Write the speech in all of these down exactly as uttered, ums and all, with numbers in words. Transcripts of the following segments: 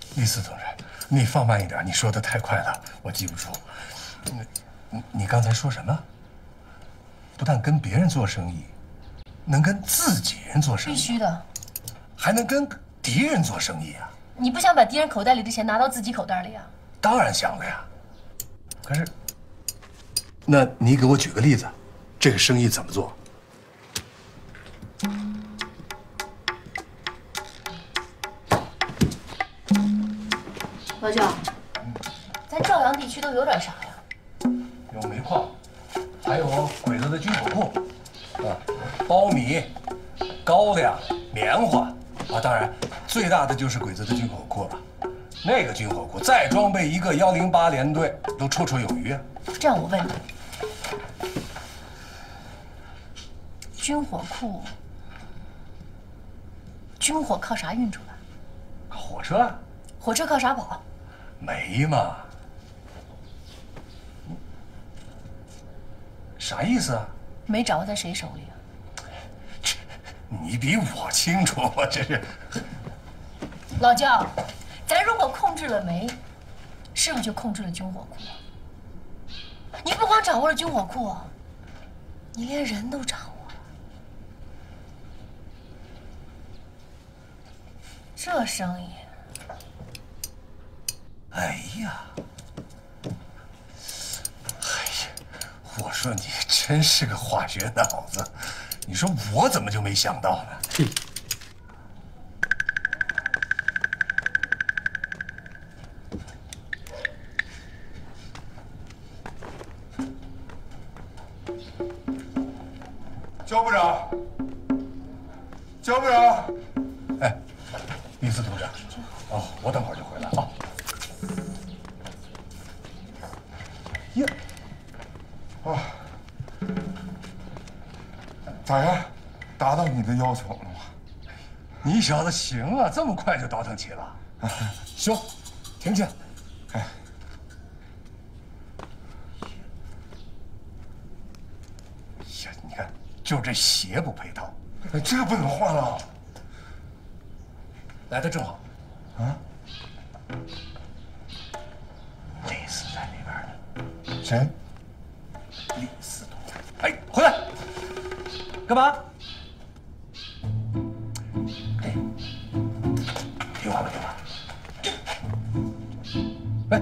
李四同志，你放慢一点，你说的太快了，我记不住。你你你刚才说什么？不但跟别人做生意，能跟自己人做生意， 必须的， 还能跟敌人做生意啊！ 你不想把敌人口袋里的钱拿到自己口袋里啊？ 当然想了呀。可是，那你给我举个例子，这个生意怎么做？ 老舅，咱赵阳地区都有点啥呀？ 有煤矿，还有鬼子的军火库，啊，苞米、高粱、棉花，啊，当然最大的就是鬼子的军火库了。那个军火库再装备一个幺零八联队，都绰绰有余啊。 这样我问你，军火库，军火靠啥运出来？ 火车啊， 火车靠啥跑？ 煤嘛。啥意思啊？ 煤掌握在谁手里啊？ 这你比我清楚，我这是。 老焦，咱如果控制了煤，是不是就控制了军火库啊？你不光掌握了军火库，你连人都掌握了。这生意， 哎呀，哎呀，我说你真是个化学脑子，你说我怎么就没想到呢？嘿。焦部长，焦部长，哎，李四同志，哦，我等会儿就回来啊。呀， 啊，咋样？达到你的要求了吗？ 你小子行啊，这么快就倒腾起了。行，停下。哎，呀，你看，就这鞋不配套， 哎，这不能换了。 来的正好。 啊？ 李四在里边呢。 谁？ 李四同志。哎，回来！干嘛？哎，听话了，听话。哎。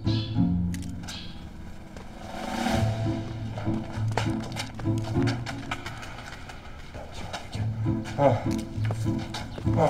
啊啊！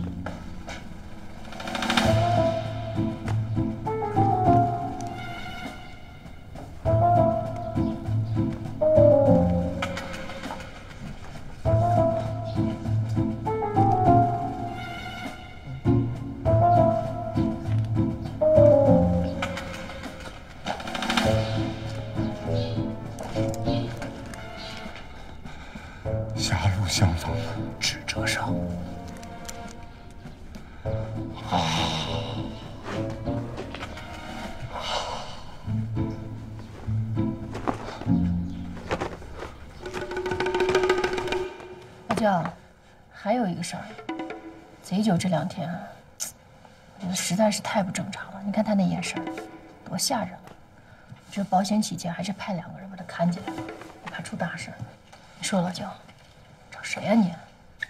狭路相逢只折伤。 老焦，还有一个事儿，贼九这两天啊，我觉得实在是太不正常了。你看他那眼神，多吓人啊！我觉得保险起见，还是派两个人把他看起来，我怕出大事。你说老焦，找谁呀你？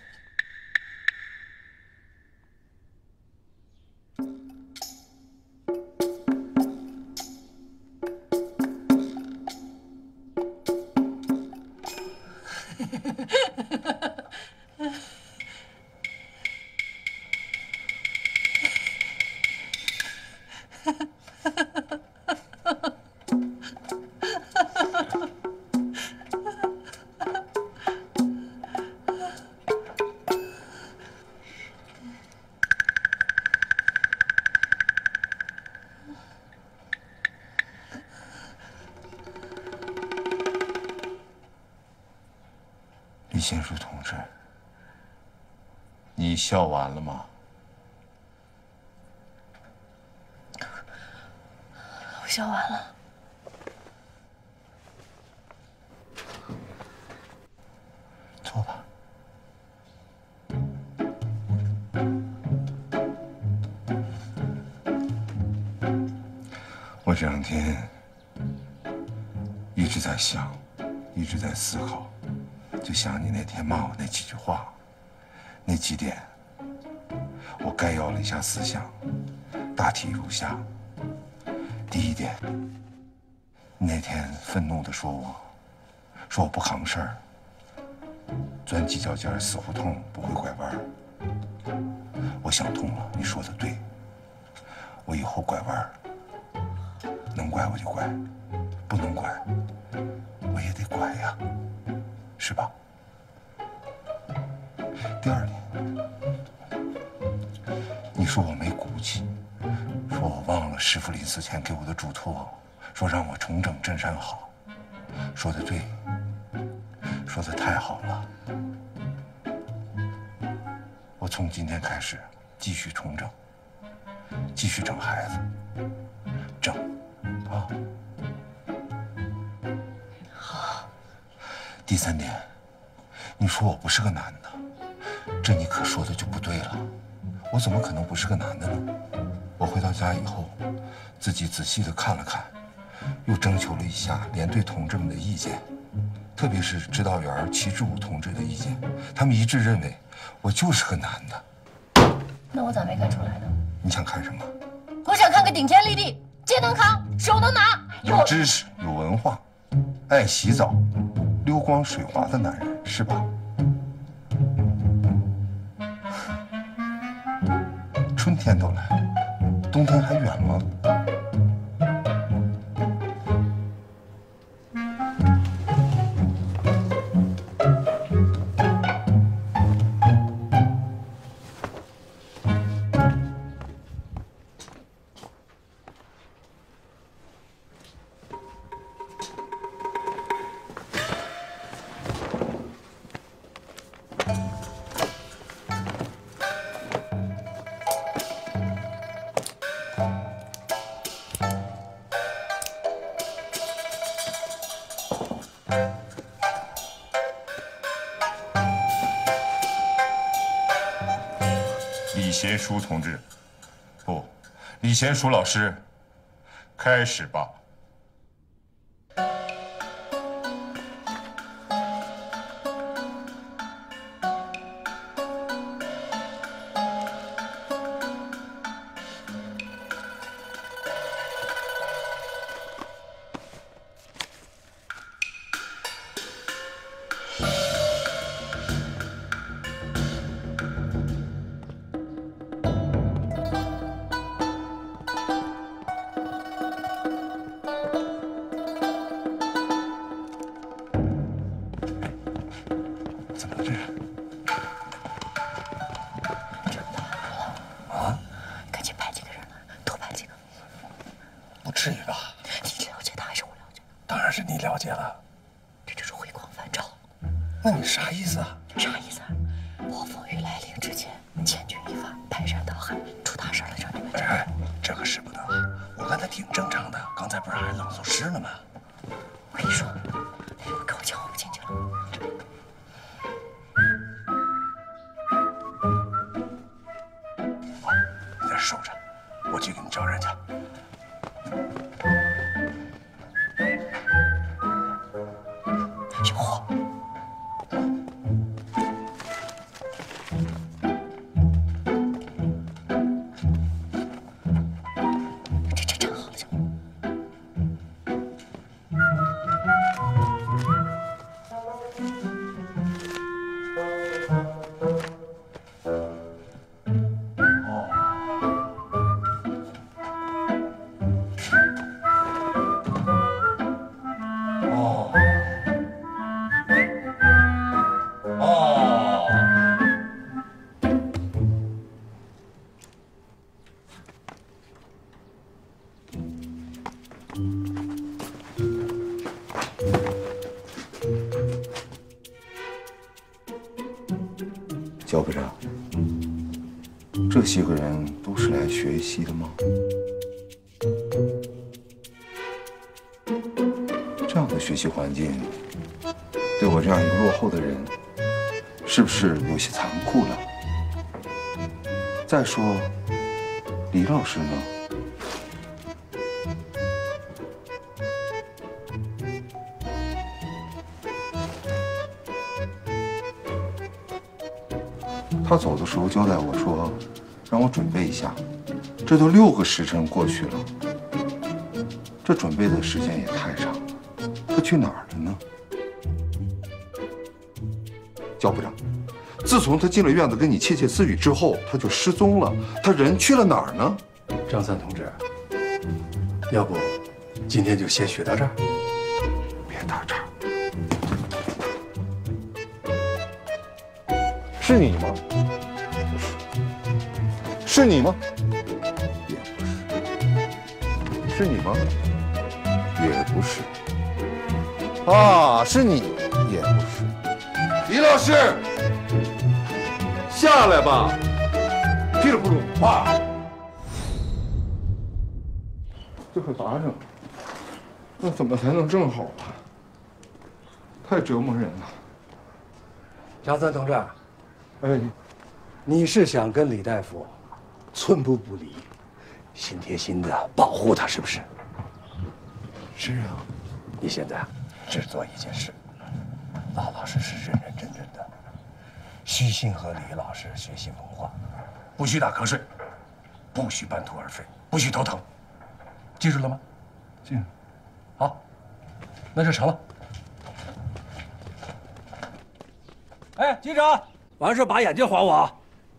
李新书同志，你笑完了吗？ 我笑完了。 坐吧。 我这两天一直在想，一直在思考，就想你那天骂我那几句话，那几点，我概要了一下思想，大体如下。第一点，你那天愤怒地说我，说我不扛事儿，钻犄角尖死胡同不会拐弯儿。我想通了，你说的对，我以后拐弯儿，能拐我就拐，不能拐我也得拐呀，是吧？第二点，你说我没骨气，说我忘了师傅临死前给我的嘱托，说让我重整镇山好，说的对，说的太好了。我从今天开始继续重整，继续整孩子，整啊。 好。 第三点，你说我不是个男的，这你可说的就不对了。我怎么可能不是个男的呢？我回到家以后，自己仔细的看了看，又征求了一下连队同志们的意见，特别是指导员齐志武同志的意见，他们一致认为我就是个男的。 那我咋没看出来呢？ 你想看什么？ 我想看个顶天立地、肩能扛、手能拿、 有知识、有文化、爱洗澡、溜光水滑的男人，是吧？春天都来了，冬天还远吗？李贤书同志，不，李贤书老师，开始吧。怎么了这是？ 这大了啊！赶紧派几个人来，多派几个。 不至于吧？ 你了解他还是我了解？ 当然是你了解了。 这就是回光返照。 那你啥意思啊？ 啥意思啊？暴风雨来临之前，千钧一发，排山倒海，出大事了，让你们知道。 哎，这可使不得。我看他挺正常的，刚才不是还朗诵诗呢吗？ 我跟你说，那个给我叫我们进去了。 你在这守着，我去给你找人去。 有货。这这站好了就。 焦科长，这些个人都是来学习的吗？这样的学习环境，对我这样一个落后的人，是不是有些残酷了？再说，李老师呢？ 他走的时候交代我说，让我准备一下。这都六个时辰过去了，这准备的时间也太长了。他去哪儿了呢？焦部长，自从他进了院子跟你窃窃私语之后，他就失踪了。他人去了哪儿呢？ 张三同志，要不今天就先学到这儿？ 别打岔。是你吗？不是。是你吗？也不是。是你吗？也不是。啊，是你，也不是。李老师，下来吧。噼里扑噜，啪！这可咋整？那怎么才能正好啊？太折磨人了。 张三同志， 哎， 你是想跟李大夫寸步不离，心贴心的保护他，是不是？ 是啊。 你现在只做一件事，老老实实、认认真真的，虚心和李老师学习文化，不许打瞌睡，不许半途而废，不许头疼，记住了吗？ 记住。 好，那就成了。哎，机长，完事把眼镜还我啊！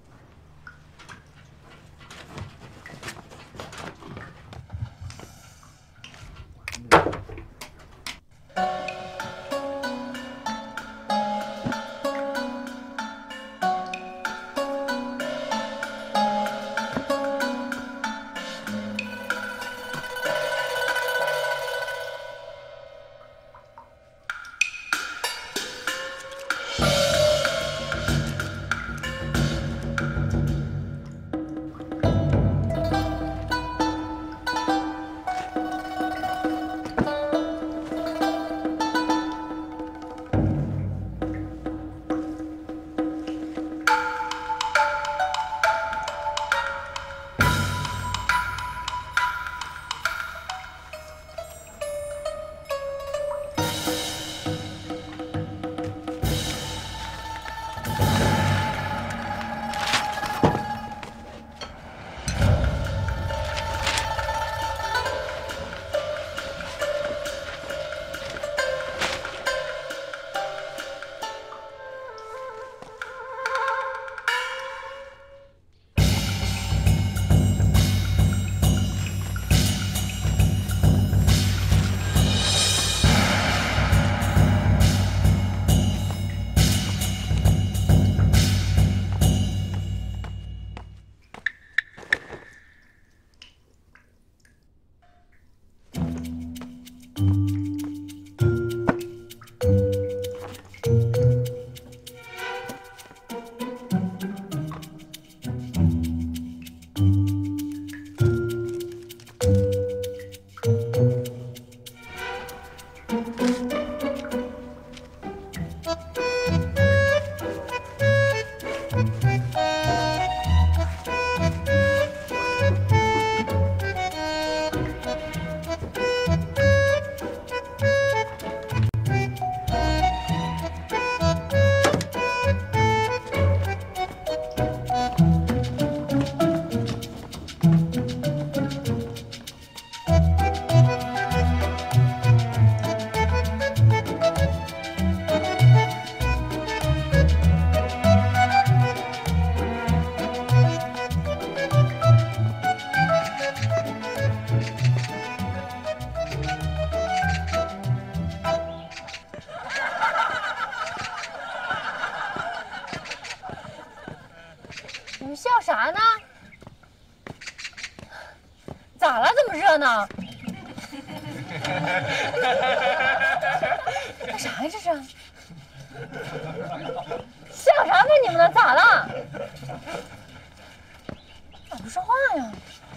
你们笑啥呢？咋了？这么热闹？干啥呀？这是？笑啥呢？你们呢？咋了？咋不说话呀？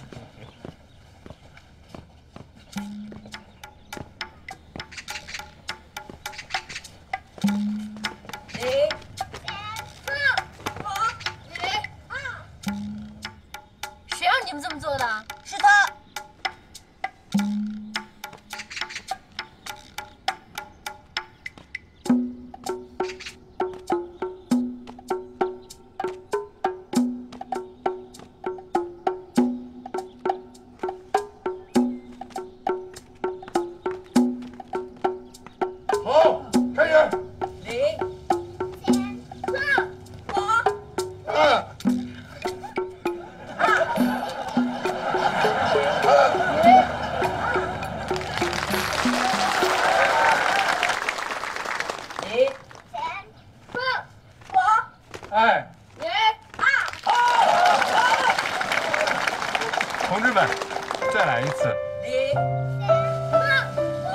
一、 四、五、一、二。谁让你们这么做的？ 是他。 同志们，再来一次。 一、 哎。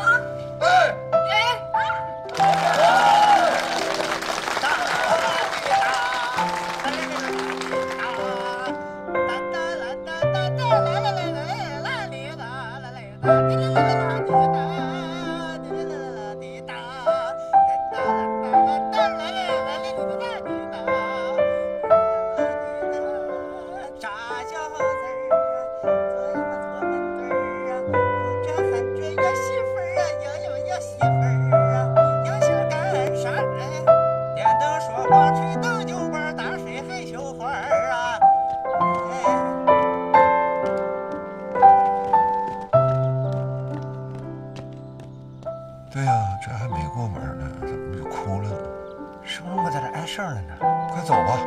对呀，这还没过门呢，怎么就哭了呢？ 是不是我在这碍事儿了呢？ 快走吧。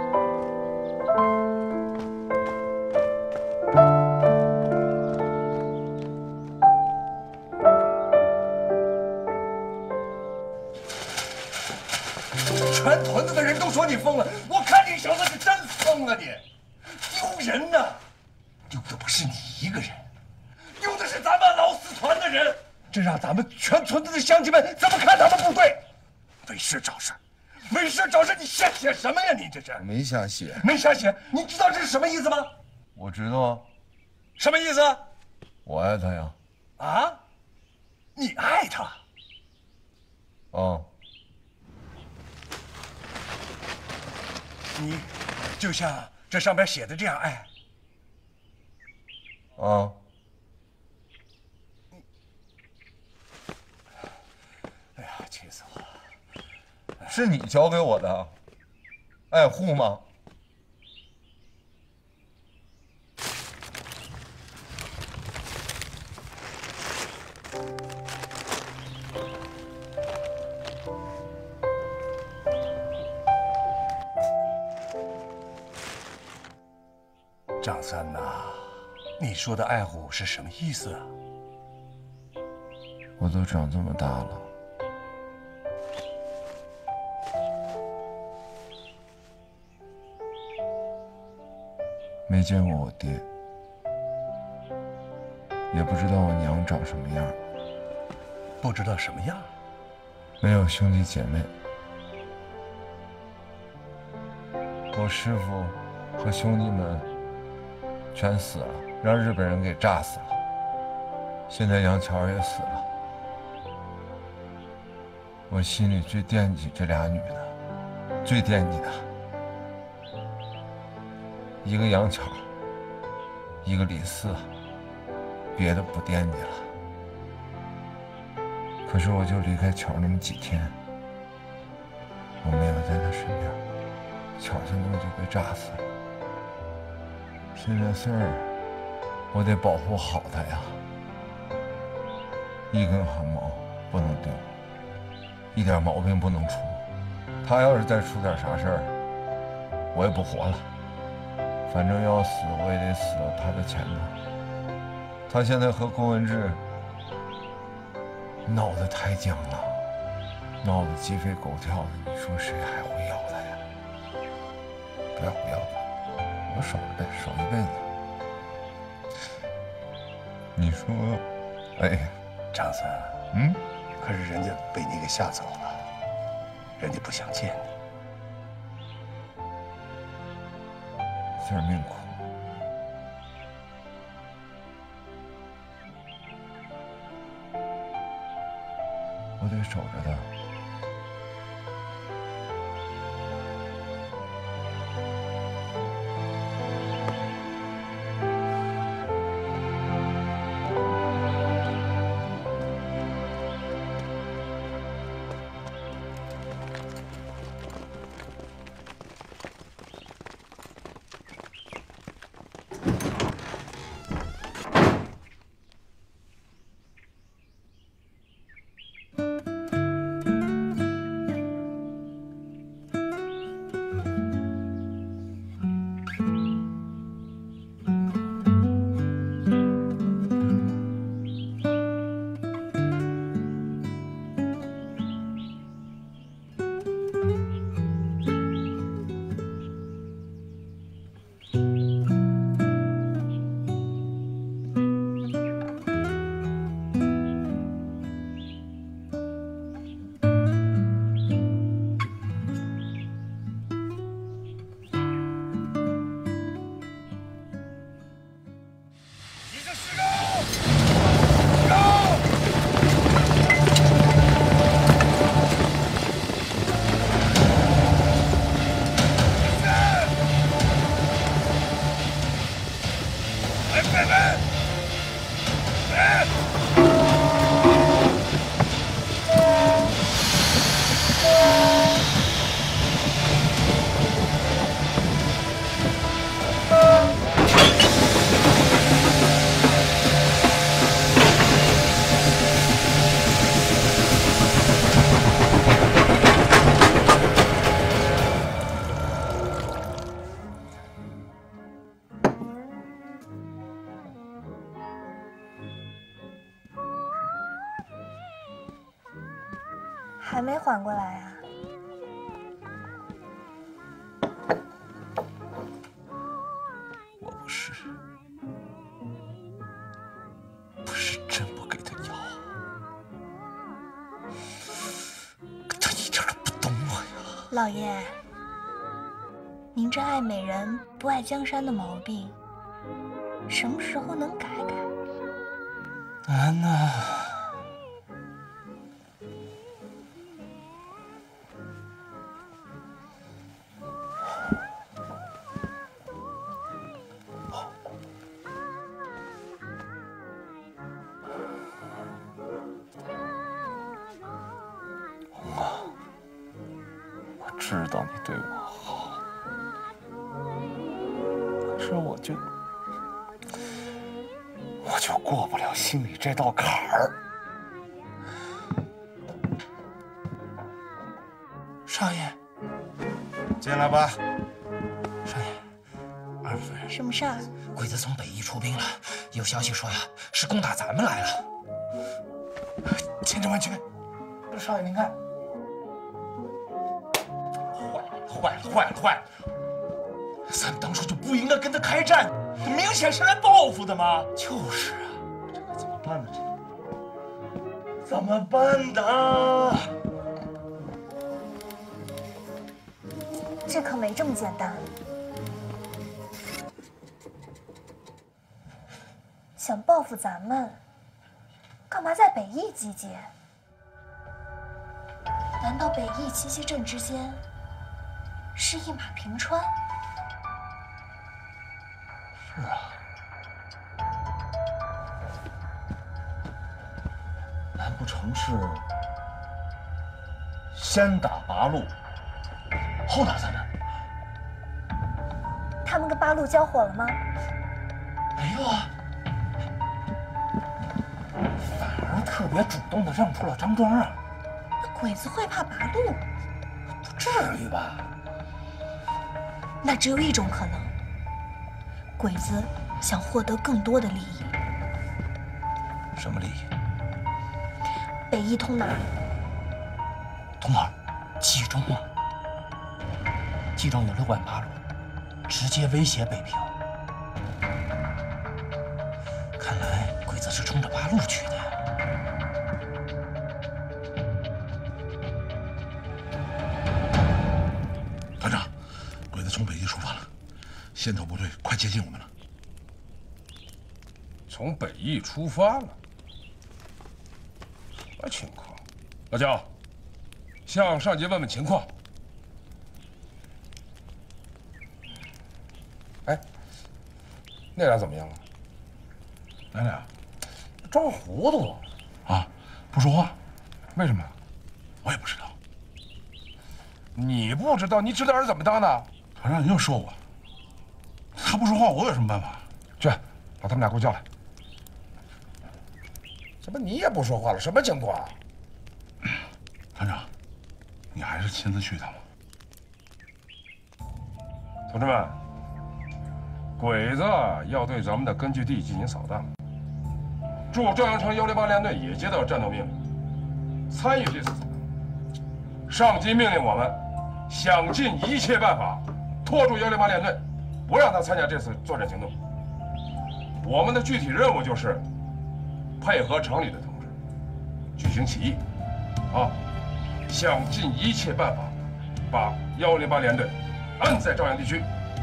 全屯子的人都说你疯了，我看你小子是真疯啊你！丢人呐！丢的不是你一个人，丢的是咱们老四团的人。这让咱们全村子的乡亲们怎么看咱们部队？为事找事，为事找事，你瞎写什么呀？你这是没瞎写， 没瞎写？你知道这是什么意思吗？ 我知道啊。 什么意思？ 我爱他呀。 啊？你爱他？ 啊。 你就像这上边写的这样爱？ 啊。 哎呀，气死我了！ 是你教给我的，爱护吗？ 张三呐，你说的爱护是什么意思啊？ 我都长这么大了。 没见过我爹，也不知道我娘长什么样， 不知道什么样， 没有兄弟姐妹。我师傅和兄弟们全死了，让日本人给炸死了。现在杨巧也死了，我心里最惦记这俩女的，最惦记的。 一个杨巧，一个李四，别的不惦记了。可是我就离开巧那么几天，我没有在她身边，巧就那么就被炸死了。现在事儿，我得保护好她呀，一根汗毛不能掉，一点毛病不能出。她要是再出点啥事儿，我也不活了。 反正要死，我也得死到他的前头。他现在和郭文志闹得太僵了，闹得鸡飞狗跳的，你说谁还会要他呀？不要不要吧，我守着呗，守一辈子。你说，哎， 张三， 嗯， 可是人家被你给吓走了，人家不想见你。 字儿命苦，我得守着他。 开门！哎！ 还没缓过来啊？ 我不是，不是真不给他药，他一点都不懂我呀。 老爷，您这爱美人不爱江山的毛病，什么时候能改改？ 安娜。 知道你对我好，可是我就我就过不了心里这道坎儿。少爷，进来吧。 少爷，二夫人， 什么事儿？ 鬼子从北翼出兵了，有消息说呀，是攻打咱们来了。 千真万确。 少爷，您看。 坏了，坏了，坏了！咱们当初就不应该跟他开战，这明显是来报复的嘛。就是啊，这可怎么办呢？这怎么办呢？ 这可没这么简单。想报复咱们，干嘛在北翼集结？难道北翼七七镇之间？ 是一马平川。 是啊， 难不成是先打八路，后打咱们？ 他们跟八路交火了吗？ 没有啊，反而特别主动的让出了张庄啊。 那鬼子会怕八路？ 不至于吧？ 那只有一种可能，鬼子想获得更多的利益。 什么利益？ 北翼通哪儿？ 通哪儿？冀中啊！冀中有六万八路，直接威胁北平。看来鬼子是冲着八路去的呀。 团长。 鬼子从北翼出发了，先头部队快接近我们了。 从北翼出发了，什么情况？老焦，向上级问问情况。哎，那俩怎么样了？ 哪俩？ 装糊涂了啊，不说话。 为什么？ 我也不知道。 你不知道，你知道是怎么当的？ 团长，你又说我，他不说话，我有什么办法？ 去，把他们俩给我叫来。怎么你也不说话了？什么情况？ 团长，你还是亲自去一趟吧。 同志们，鬼子要对咱们的根据地进行扫荡，驻朝阳城幺零八联队也接到战斗命令，参与这次扫荡。上级命令我们想尽一切办法。 拖住幺零八联队，不让他参加这次作战行动。我们的具体任务就是配合城里的同志举行起义，啊，想尽一切办法把幺零八联队摁在朝阳地区。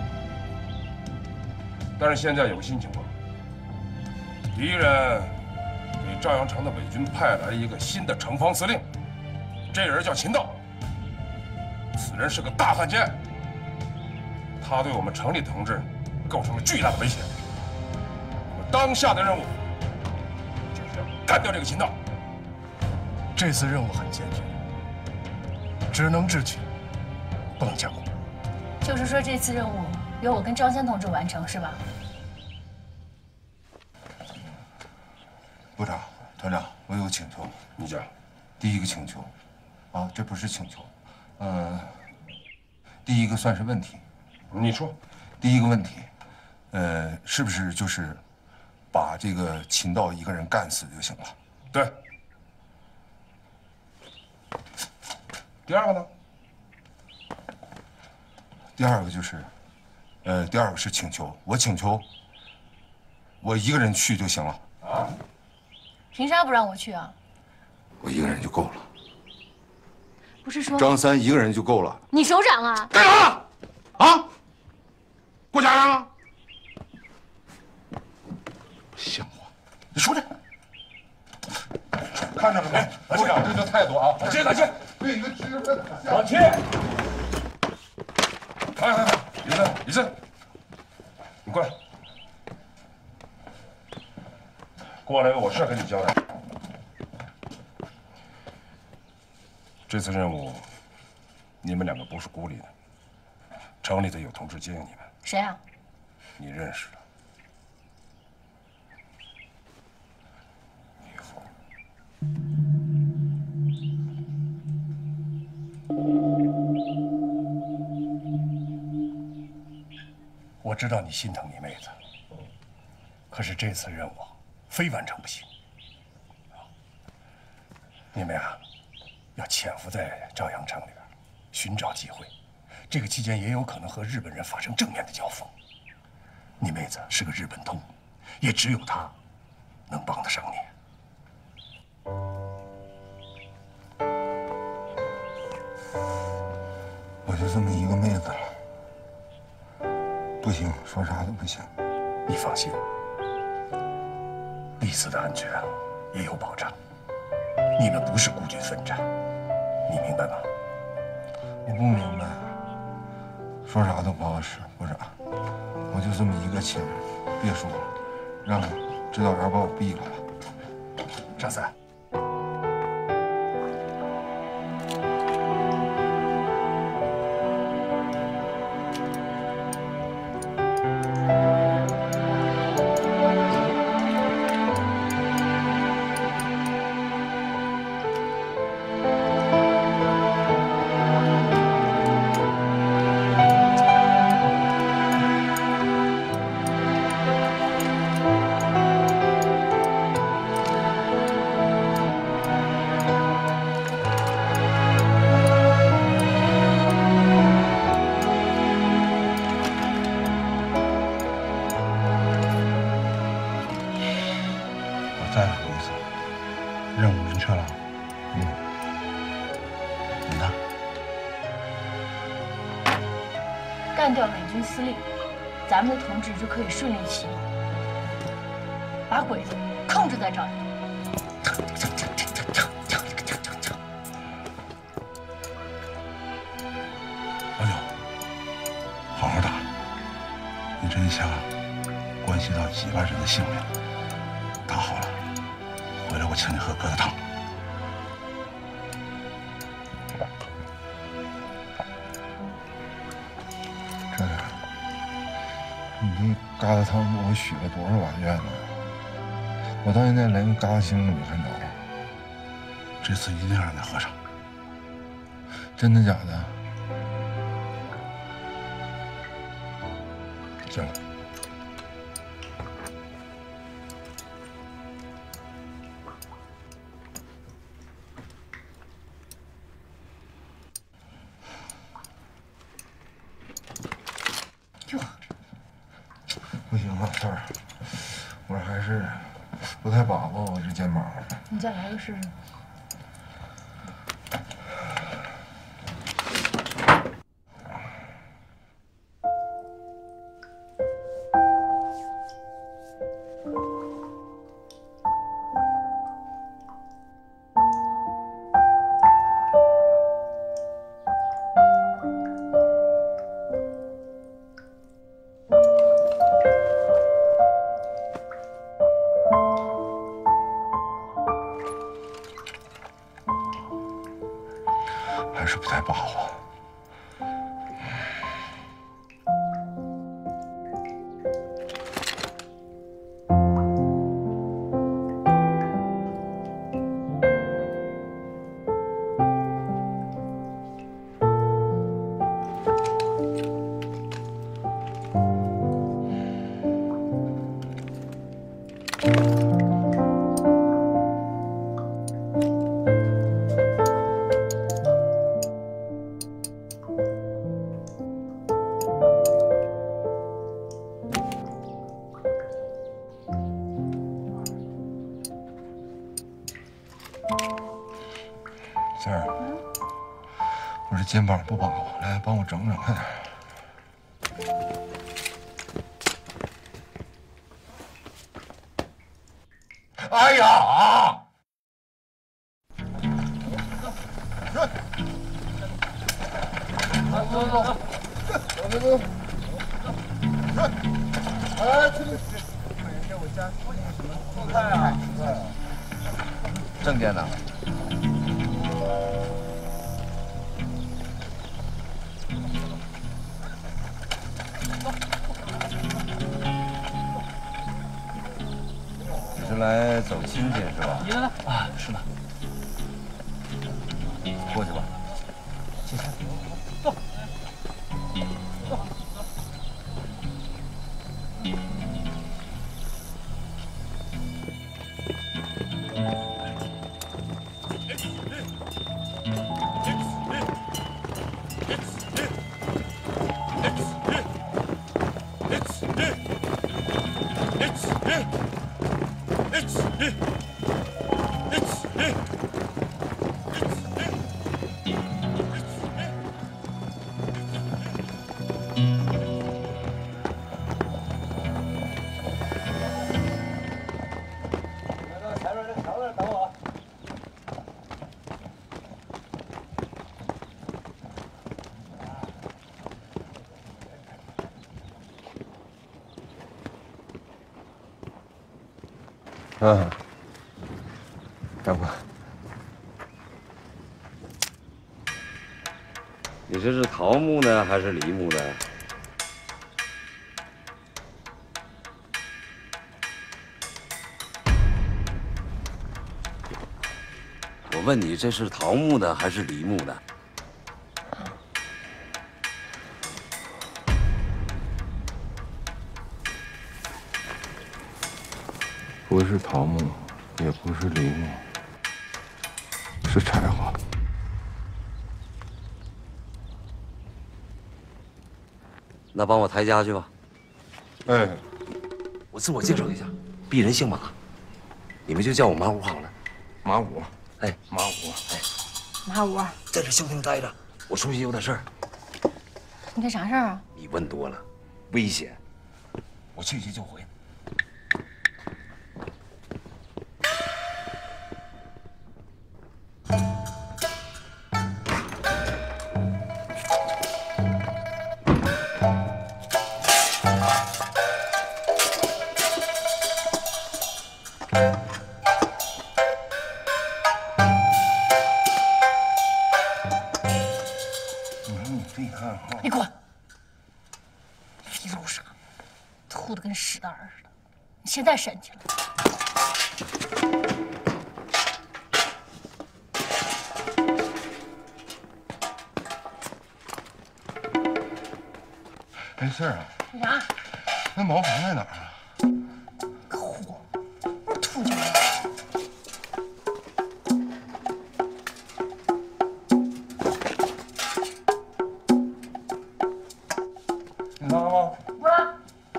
但是现在有个新情况，敌人给朝阳城的伪军派来一个新的城防司令，这人叫秦道，此人是个大汉奸。 他对我们城里同志构成了巨大的威胁。 当下的任务就是要干掉这个秦道。这次任务很艰巨，只能智取，不能强攻。 就是说，这次任务由我跟张先同志完成，是吧？ 部长、团长，我有个请求。 你讲。 第一个请求，啊，这不是请求，呃，第一个算是问题。 你说。 第一个问题，呃，是不是就是把这个秦道一个人干死就行了？ 对。第二个呢？ 第二个就是，呃，第二个是请求，我请求我一个人去就行了。啊？ 凭啥不让我去啊？ 我一个人就够了。 不是说张三一个人就够了？ 你首长啊？ 干啥？啊？过家家？不像话！你出去！看着了没？部长这就态度啊！ 打击打击！ 对一个知识分子打击！看看看，李森，李森，你过来，过来，我事跟你交代。这次任务，你们两个不是孤立的，城里头有同志接应你们。 谁啊？ 你认识的。于峰。我知道你心疼你妹子，可是这次任务非完成不行。你们呀，要潜伏在朝阳城里边，寻找机会。这个期间也有可能和日本人发生正面的交锋。你妹子是个日本通，也只有她能帮得上你。 我就这么一个妹子了。不行，说啥都不行。 你放心，彼此的安全也有保障。你们不是孤军奋战，你明白吗？ 我不明白，说啥都不好使，部长。我就这么一个亲人，别说了，让指导员把我毙了吧。 张三。 再说一次，任务明确了。 嗯。 你呢？ 干掉美军司令，咱们的同志就可以顺利起义，把鬼子控制在朝阳。 老九，好好打！你这一下关系到几万人的性命，打好了，回来我请你喝疙瘩汤。 这样，你这疙瘩汤给我许了多少碗愿呢？我到现在连个疙瘩星都没看着。 这次一定让你喝上。 真的假的？ 行了。 哟， 不行啊，三儿，我还是不太把握我这肩膀。 你再来个试试。 杏儿，我这肩膀不保，来帮我整整，快点。哎呀！走走走，走走走。哎，这个给我加什么做菜啊？证件呢？你是来走亲戚是吧？ 你呢？啊，是的。 过去吧。 谢谢。走。走。 嗯，长官， 你这是桃木呢，还是梨木呢？我问你，这是桃木的还是梨木的？ 不是桃木，也不是梨木，是柴花。 那帮我抬家去吧。 哎， 我自我介绍一下，鄙人姓马，你们就叫我马五好了。 马五， 哎， 马五， 哎， 马五， 在这消停待着，我出去有点事儿。 你这啥事儿啊？ 你问多了，危险。我去去就回。 你滚！肥肉啥？吐的跟屎蛋儿似的。你现在神气了？ 没事啊。 干啥？ 那茅房在哪儿啊？ 可恶！吐进来。 你拉吗？ 不拉。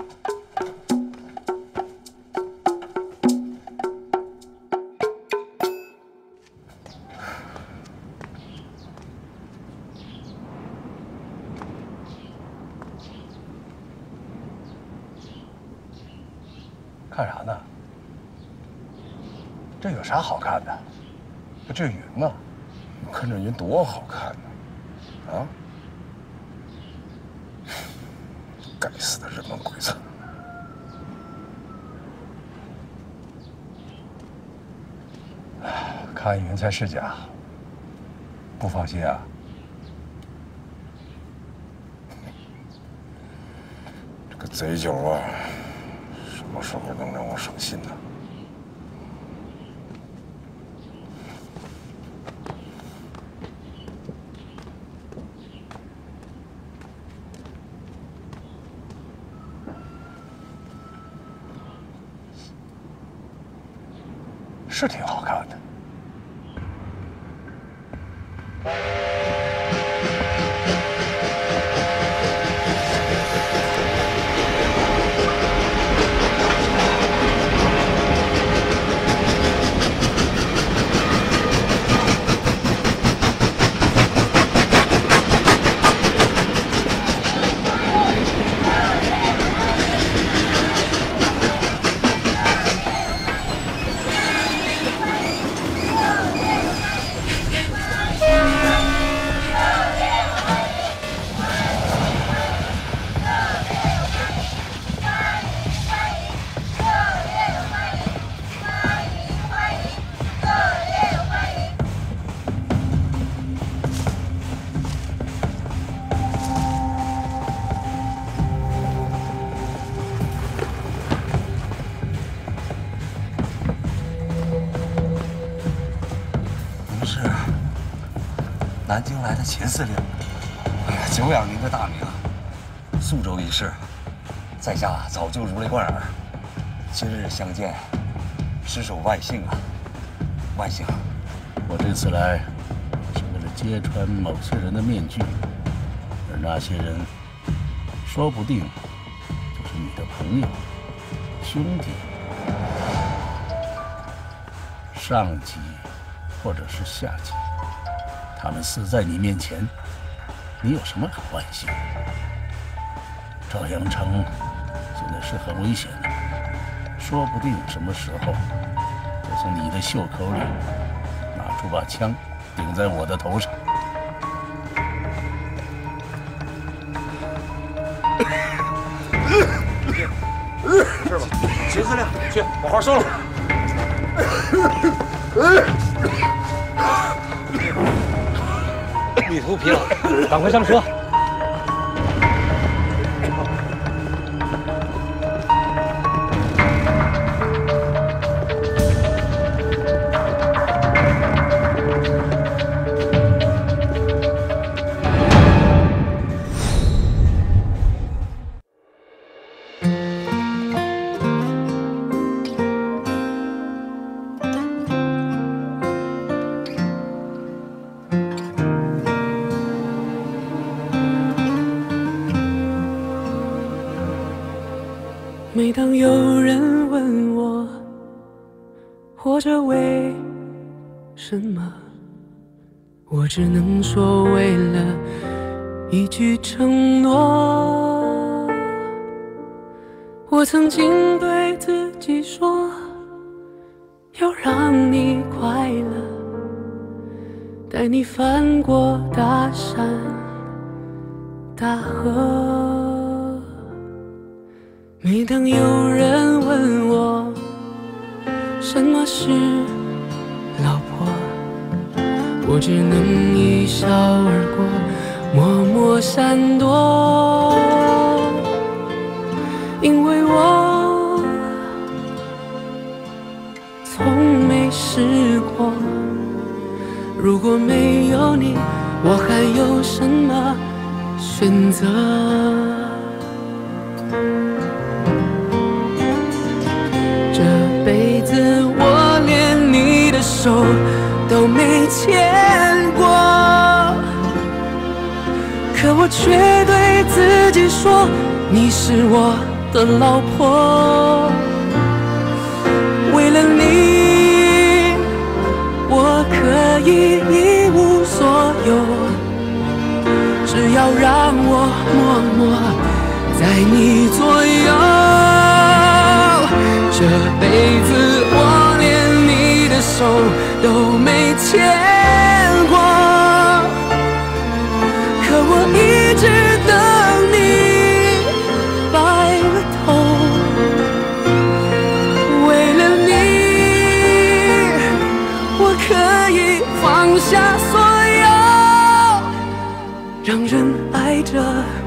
看啥呢？这有啥好看的？这云呢？ 看这云多好看呢！啊！该死的人文鬼子！ 看云彩是假，不放心啊？ 这个贼酒啊，什么时候能让我省心呢？ 是挺好看的。 南京来的秦司令，哎呀，久仰您的大名，宿州一事，在下早就如雷贯耳。今日相见，实属万幸啊，万幸！ 我这次来是为了揭穿某些人的面具，而那些人说不定就是你的朋友、兄弟、上级或者是下级。他们死在你面前，你有什么可惋惜的？赵阳城现在是很危险的，说不定什么时候就从你的袖口里拿出把枪，顶在我的头上。 是吧？秦司令，去把花收了。旅途疲劳，赶快上车。 每当有人问我活着为什么，我只能说为了一句承诺。我曾经对自己说要让你快乐，带你翻过大山大河。每当有人问我什么是老婆，我只能一笑而过，默默闪躲。因为我从没试过，如果没有你，我还有什么选择？这辈子我连你的手都没牵过，可我却对自己说，你是我的老婆。为了你，我可以一无所有，只要让我默默在你左右。这辈子我连你的手都没牵过，可我一直等你白了头。为了你，我可以放下所有，让人爱着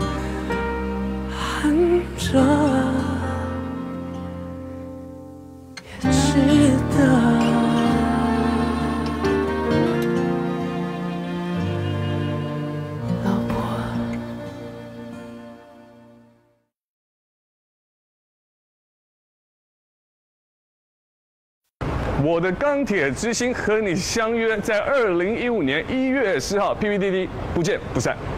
恨着也值得。 我的钢铁之心和你相约在二零一五年一月十号 P P T T， 不见不散。